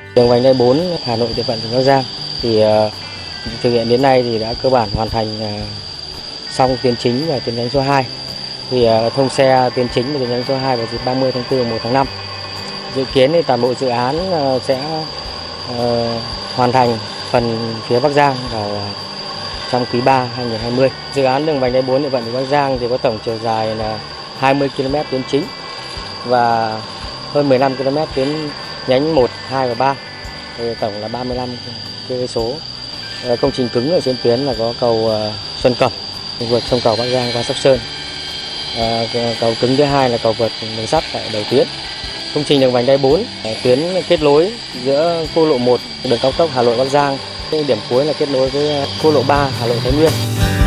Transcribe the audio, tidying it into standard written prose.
Đường vành đai 4 Hà Nội địa phận tỉnh Bắc Giang thì thực hiện đến nay thì đã cơ bản hoàn thành xong tuyến chính và tuyến nhánh số 2. Thì thông xe tuyến chính và tuyến nhánh số 2 vào dịp 30 tháng 4 và 1 tháng 5. Dự kiến thì toàn bộ dự án sẽ hoàn thành phần phía Bắc Giang vào trong quý 3 2020. Dự án đường vành đai 4 địa phận tỉnh Bắc Giang thì có tổng chiều dài là 20 km tuyến chính và hơn 15 km tuyến nhánh 1, 2 và 3. Thì tổng là 35 km. Công trình cứng ở trên tuyến là có cầu Xuân Cẩm vượt sông cầu Bắc Giang qua Sóc Sơn. Cầu cứng thứ hai là cầu vượt đường sắt tại đầu tuyến. Công trình đường vành đai 4 tuyến kết nối giữa quốc lộ 1 đường cao tốc Hà Nội Bắc Giang. Điểm cuối là kết nối với quốc lộ 3 Hà Nội Thái Nguyên.